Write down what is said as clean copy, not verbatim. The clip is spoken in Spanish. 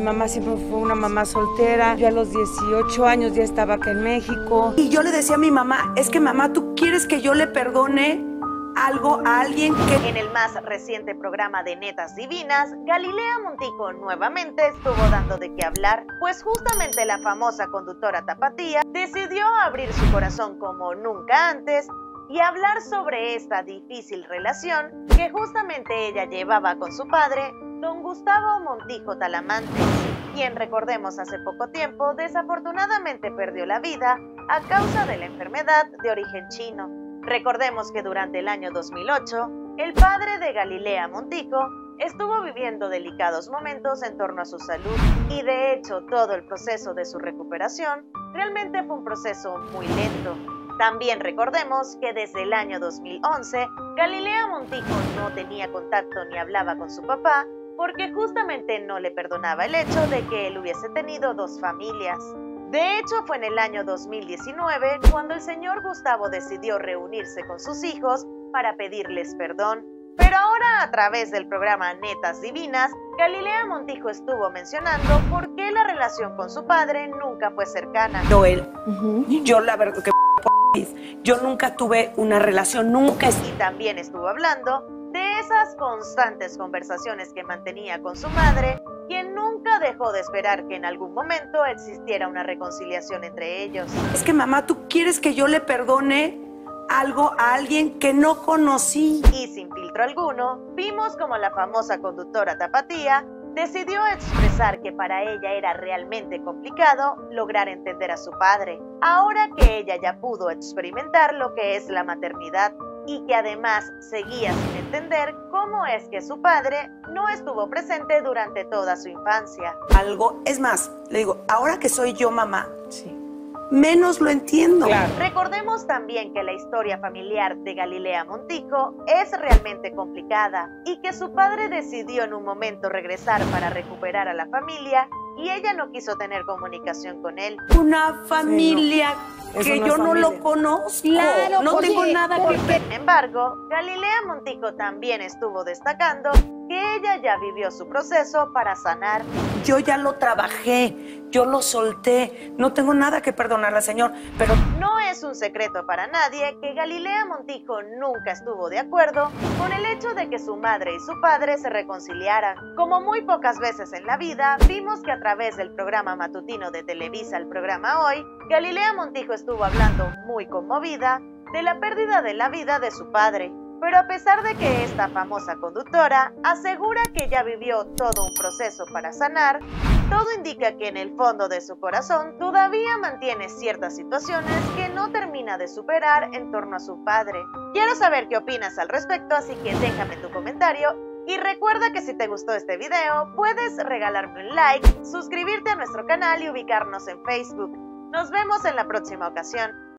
mamá siempre fue una mamá soltera. Yo a los 18 años ya estaba acá en México. Y yo le decía a mi mamá, es que mamá, ¿tú quieres que yo le perdone algo a alguien que...? En el más reciente programa de Netas Divinas, Galilea Montijo nuevamente estuvo dando de qué hablar, pues justamente la famosa conductora tapatía decidió abrir su corazón como nunca antes y hablar sobre esta difícil relación que justamente ella llevaba con su padre, don Gustavo Montijo Talamantes, quien, recordemos, hace poco tiempo desafortunadamente perdió la vida a causa de la enfermedad de origen chino. Recordemos que durante el año 2008, el padre de Galilea Montijo estuvo viviendo delicados momentos en torno a su salud y de hecho todo el proceso de su recuperación realmente fue un proceso muy lento. También recordemos que desde el año 2011, Galilea Montijo no tenía contacto ni hablaba con su papá porque justamente no le perdonaba el hecho de que él hubiese tenido dos familias. De hecho, fue en el año 2019 cuando el señor Gustavo decidió reunirse con sus hijos para pedirles perdón. Pero ahora, a través del programa Netas Divinas, Galilea Montijo estuvo mencionando por qué la relación con su padre nunca fue cercana. Noel, yo la verdad que yo nunca tuve una relación, nunca. Y también estuvo hablando de esas constantes conversaciones que mantenía con su madre, quien nunca dejó de esperar que en algún momento existiera una reconciliación entre ellos. Es que mamá, ¿tú quieres que yo le perdone algo a alguien que no conocí? Y sin filtro alguno, vimos como la famosa conductora tapatía decidió expresar que para ella era realmente complicado lograr entender a su padre, ahora que ella ya pudo experimentar lo que es la maternidad y que además seguía sin entender cómo es que su padre no estuvo presente durante toda su infancia. Algo, es más, le digo, ahora que soy yo mamá, menos lo entiendo. Claro. Recordemos también que la historia familiar de Galilea Montijo es realmente complicada y que su padre decidió en un momento regresar para recuperar a la familia y ella no quiso tener comunicación con él. Una familia que yo no lo conozco. Claro, no tengo nada que ver. Sin embargo, Galilea Montijo también estuvo destacando que ella ya vivió su proceso para sanar. Yo ya lo trabajé, yo lo solté, no tengo nada que perdonarle al Señor, pero no es un secreto para nadie que Galilea Montijo nunca estuvo de acuerdo con el hecho de que su madre y su padre se reconciliaran. Como muy pocas veces en la vida, vimos que a través del programa matutino de Televisa, el programa Hoy, Galilea Montijo estuvo hablando muy conmovida de la pérdida de la vida de su padre. Pero a pesar de que esta famosa conductora asegura que ya vivió todo un proceso para sanar, todo indica que en el fondo de su corazón todavía mantiene ciertas situaciones que no termina de superar en torno a su padre. Quiero saber qué opinas al respecto, así que déjame tu comentario y recuerda que si te gustó este video puedes regalarme un like, suscribirte a nuestro canal y ubicarnos en Facebook. Nos vemos en la próxima ocasión.